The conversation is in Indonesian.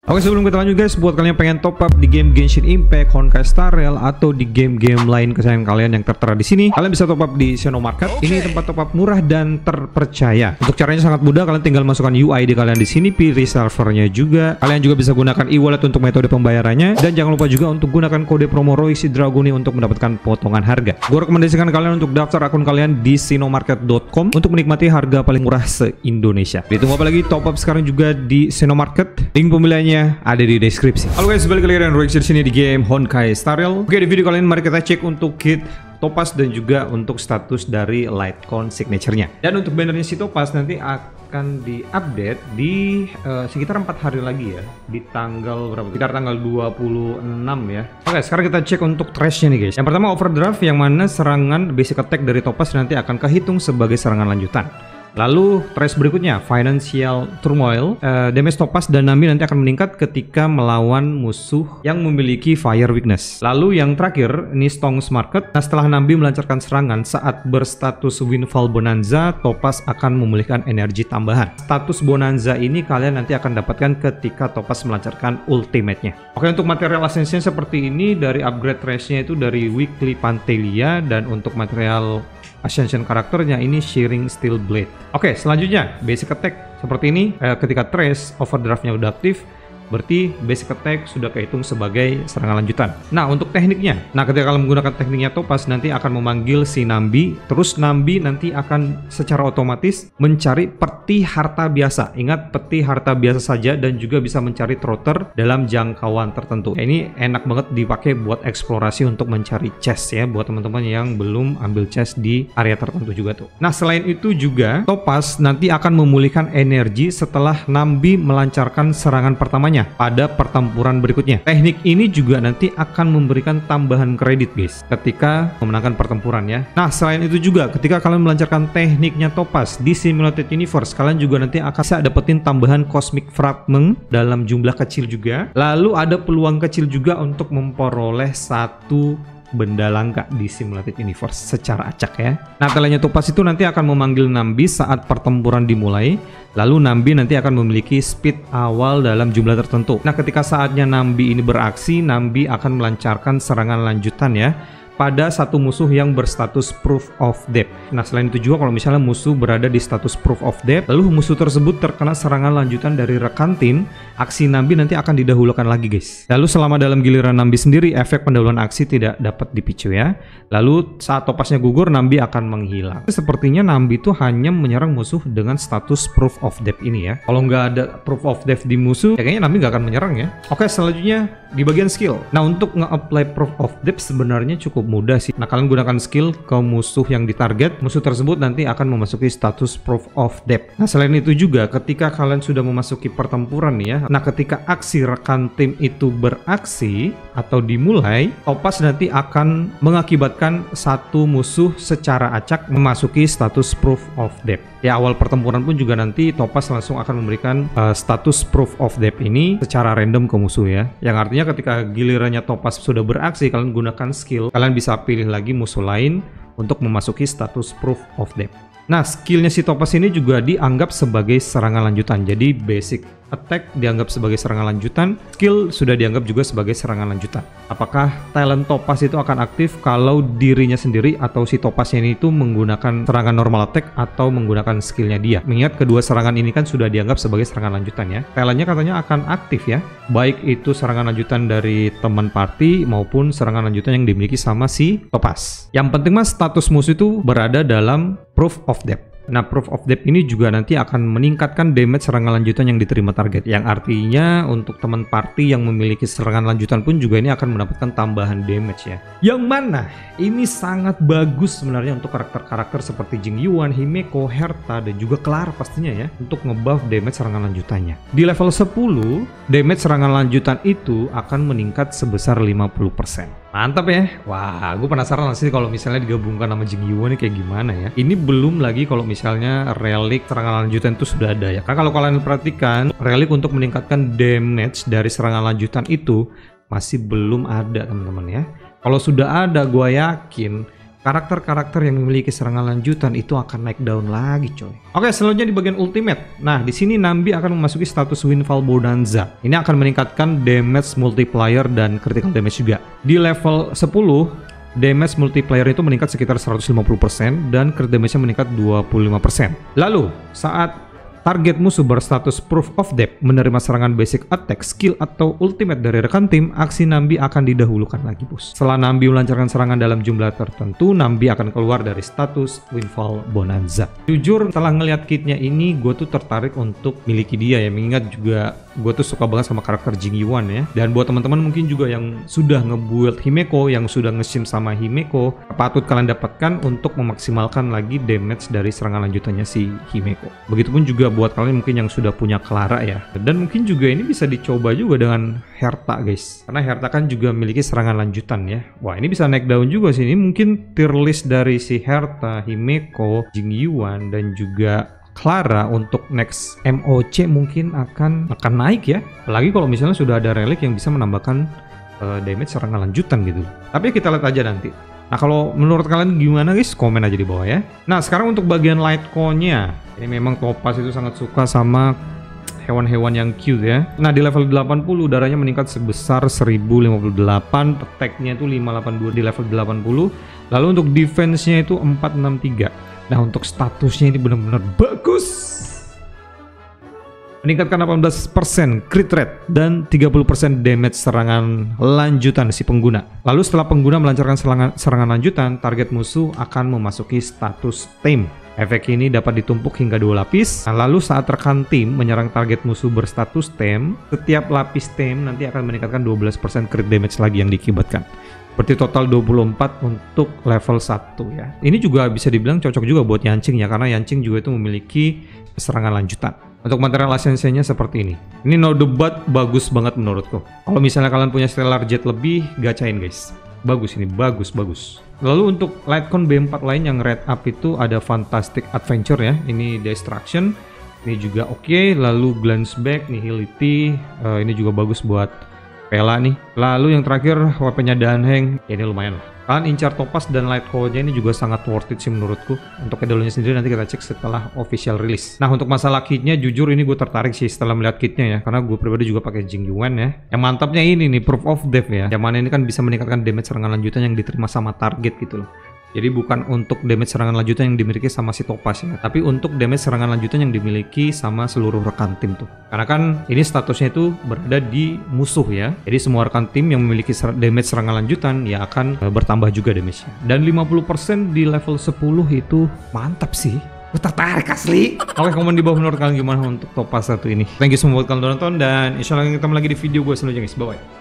Oke, sebelum kita lanjut guys, buat kalian yang pengen top up di game Genshin Impact, Honkai Star Rail atau di game-game lain kesayangan kalian yang tertera di sini, kalian bisa top up di Seno Market. Ini tempat top up murah dan terpercaya. Untuk caranya sangat mudah, kalian tinggal masukkan UI kalian di sini, pilih servernya juga. Kalian juga bisa gunakan e-wallet untuk metode pembayarannya, dan jangan lupa juga untuk gunakan kode promo Royce Draguni untuk mendapatkan potongan harga. Gue rekomendasikan kalian untuk daftar akun kalian di senomarket.com untuk menikmati harga paling murah se-Indonesia. Ditunggu apa lagi? Top up sekarang juga di Seno Market. Link pembeliannya ada di deskripsi. Halo guys, balik lagi dengan Royce di sini di game Honkai Star Rail. Oke, di video kali ini mari kita cek untuk kit Topaz dan juga untuk status dari Lightcon signature-nya. Dan untuk bannernya si Topaz nanti akan diupdate di sekitar 4 hari lagi ya. Di tanggal berapa? Sekitar tanggal 26 ya. Oke, sekarang kita cek untuk trash-nya nih guys. Yang pertama Overdraft, yang mana serangan basic attack dari Topaz nanti akan kehitung sebagai serangan lanjutan. Lalu trash berikutnya Financial Turmoil, damage Topaz dan Nami nanti akan meningkat ketika melawan musuh yang memiliki fire weakness. Lalu yang terakhir ini Stonks Market. Nah, setelah Nami melancarkan serangan saat berstatus Windfall Bonanza, Topaz akan memulihkan energi tambahan. Status Bonanza ini kalian nanti akan dapatkan ketika Topaz melancarkan ultimate-nya. Oke, untuk material ascension seperti ini dari upgrade trash-nya itu dari Weekly Pantelia, dan untuk material Ascension karakternya ini Shearing Steel Blade. Oke, selanjutnya basic attack seperti ini. Ketika trace overdraftnya udah aktif, berarti basic attack sudah kehitung sebagai serangan lanjutan. Nah, untuk tekniknya, ketika kalian menggunakan tekniknya Topaz nanti akan memanggil si Nambi, terus Nambi nanti akan secara otomatis mencari peti harta biasa. Ingat, peti harta biasa saja, dan juga bisa mencari trotter dalam jangkauan tertentu. Ini enak banget dipakai buat eksplorasi untuk mencari chest ya, buat teman-teman yang belum ambil chest di area tertentu juga tuh. Nah, selain itu juga Topaz nanti akan memulihkan energi setelah Nambi melancarkan serangan pertamanya pada pertempuran berikutnya. Teknik ini juga nanti akan memberikan tambahan kredit guys ketika memenangkan pertempuran ya. Nah, selain itu juga ketika kalian melancarkan tekniknya Topaz di Simulated Universe, kalian juga nanti akan bisa dapetin tambahan Cosmic Fragment dalam jumlah kecil juga. Lalu ada peluang kecil juga untuk memperoleh satu benda langka di Simulated Universe secara acak ya. Nah, talentnya Topaz itu nanti akan memanggil Nambi saat pertempuran dimulai. Lalu Nambi nanti akan memiliki speed awal dalam jumlah tertentu. Nah, ketika saatnya Nambi ini beraksi, Nambi akan melancarkan serangan lanjutan ya pada satu musuh yang berstatus Proof of Death. Nah, selain itu juga kalau misalnya musuh berada di status Proof of Death, lalu musuh tersebut terkena serangan lanjutan dari rekan tim, aksi Nambi nanti akan didahulukan lagi guys. Lalu selama dalam giliran Nambi sendiri, efek pendahuluan aksi tidak dapat dipicu ya. Lalu saat Topaznya gugur, Nambi akan menghilang. Sepertinya Nambi itu hanya menyerang musuh dengan status Proof of Death ini ya. Kalau nggak ada Proof of Death di musuh, ya kayaknya Nambi nggak akan menyerang ya. Oke, selanjutnya di bagian skill. Nah, untuk nge-apply Proof of Death sebenarnya cukup mudah sih. Nah, kalian gunakan skill ke musuh yang ditarget, musuh tersebut nanti akan memasuki status Proof of Death. Nah, selain itu juga ketika kalian sudah memasuki pertempuran nih ya, nah ketika aksi rekan tim itu beraksi atau dimulai, Topaz nanti akan mengakibatkan satu musuh secara acak memasuki status Proof of Death. Ya, awal pertempuran pun juga nanti Topaz langsung akan memberikan status Proof of Death ini secara random ke musuh ya. Yang artinya ketika gilirannya Topaz sudah beraksi, kalian gunakan skill, kalian bisa pilih lagi musuh lain untuk memasuki status Proof of Death. Nah, skillnya si Topaz ini juga dianggap sebagai serangan lanjutan. Jadi basic attack dianggap sebagai serangan lanjutan, skill sudah dianggap juga sebagai serangan lanjutan. Apakah talent Topaz itu akan aktif kalau dirinya sendiri atau si Topaznya ini itu menggunakan serangan normal attack atau menggunakan skillnya dia? Mengingat kedua serangan ini kan sudah dianggap sebagai serangan lanjutan ya. Talentnya katanya akan aktif ya, baik itu serangan lanjutan dari teman party maupun serangan lanjutan yang dimiliki sama si Topaz. Yang penting mas, status musuh itu berada dalam Proof of Death. Nah, Proof of Death ini juga nanti akan meningkatkan damage serangan lanjutan yang diterima target. Yang artinya untuk teman party yang memiliki serangan lanjutan pun juga ini akan mendapatkan tambahan damage ya. Yang mana ini sangat bagus sebenarnya untuk karakter-karakter seperti Jing Yuan, Himeko, Herta, dan juga Clara pastinya ya, untuk ngebuff damage serangan lanjutannya. Di level 10, damage serangan lanjutan itu akan meningkat sebesar 50%. Mantap ya. Wah, gue penasaran sih kalau misalnya digabungkan sama Jing Yuan ini kayak gimana ya. Ini belum lagi kalau misalnya relik serangan lanjutan itu sudah ada ya. Karena kalau kalian perhatikan, relik untuk meningkatkan damage dari serangan lanjutan itu masih belum ada teman-teman ya. Kalau sudah ada, gue yakin karakter-karakter yang memiliki serangan lanjutan itu akan naik daun lagi coy. Oke, selanjutnya di bagian ultimate. Nah, di sini Nambi akan memasuki status Windfall Bonanza. Ini akan meningkatkan damage multiplier dan critical damage juga. Di level 10, damage multiplier itu meningkat sekitar 150% dan crit damage-nya meningkat 25%. Lalu, saat target musuh berstatus Proof of Death menerima serangan basic attack, skill, atau ultimate dari rekan tim, aksi Nambi akan didahulukan lagi bos. Setelah Nambi melancarkan serangan dalam jumlah tertentu, Nambi akan keluar dari status Windfall Bonanza. Jujur, setelah ngeliat kitnya ini, gue tuh tertarik untuk miliki dia ya, mengingat juga gue tuh suka banget sama karakter Jing Yuan ya. Dan buat teman-teman mungkin juga yang sudah nge-build Himeko, yang sudah nge-sim sama Himeko, patut kalian dapatkan untuk memaksimalkan lagi damage dari serangan lanjutannya si Himeko. Begitupun juga buat kalian mungkin yang sudah punya Clara ya. Dan mungkin juga ini bisa dicoba juga dengan Herta guys, karena Herta kan juga memiliki serangan lanjutan ya. Wah, ini bisa naik daun juga sih. Ini mungkin tier list dari si Herta, Himeko, Jing Yuan, dan juga Clara untuk next MOC mungkin akan naik ya. Apalagi kalau misalnya sudah ada relic yang bisa menambahkan damage serangan lanjutan gitu. Tapi kita lihat aja nanti. Nah, kalau menurut kalian gimana guys? Komen aja di bawah ya. Nah, sekarang untuk bagian Litecoin-nya. Ini memang Topaz itu sangat suka sama hewan-hewan yang cute ya. Nah, di level 80 darahnya meningkat sebesar 1058, attack-nya itu 582 di level 80. Lalu untuk defense-nya itu 463. Nah, untuk statusnya ini benar-benar bagus. Meningkatkan 18% crit rate dan 30% damage serangan lanjutan si pengguna. Lalu setelah pengguna melancarkan serangan lanjutan, target musuh akan memasuki status tame. Efek ini dapat ditumpuk hingga 2 lapis. Nah, lalu saat rekan tim menyerang target musuh berstatus tame, setiap lapis tame nanti akan meningkatkan 12% crit damage lagi yang diakibatkan. Berarti total 24 untuk level 1 ya. Ini juga bisa dibilang cocok juga buat Yanqing ya, karena Yanqing juga itu memiliki serangan lanjutan. Untuk material lisensinya seperti ini. Ini no debat, bagus banget menurutku. Kalau misalnya kalian punya Stellar Jet lebih, gacain guys. Bagus ini, bagus. Lalu untuk Litecoin B4 lain yang red up itu ada Fantastic Adventure ya. Ini Destruction. Ini juga oke. Lalu Glance Back, Nihility. Ini juga bagus buat Pela nih. Lalu yang terakhir weaponnya Danheng. Ya, ini lumayan lah. Kalian incar Topaz dan Litecoin-nya ini juga sangat worth it sih menurutku. Untuk kedelunya sendiri nanti kita cek setelah official release. Nah, untuk masalah kitnya jujur ini gue tertarik sih setelah melihat kitnya ya. Karena gue pribadi juga pakai Jing Yuan ya. Yang mantapnya ini nih Proof of Death ya. Yang mana ini kan bisa meningkatkan damage serangan lanjutan yang diterima sama target gitu loh. Jadi bukan untuk damage serangan lanjutan yang dimiliki sama si Topaz ya, tapi untuk damage serangan lanjutan yang dimiliki sama seluruh rekan tim tuh. Karena kan ini statusnya itu berada di musuh ya. Jadi semua rekan tim yang memiliki damage serangan lanjutan ya akan bertambah juga damage-nya. Dan 50% di level 10 itu mantap sih. Gue tertarik asli. Oke, komen di bawah menurut kalian gimana untuk Topaz satu ini. Thank you semua buat kalian nonton dan insya Allah kita ketemu lagi di video gue selanjutnya guys. Bye bye.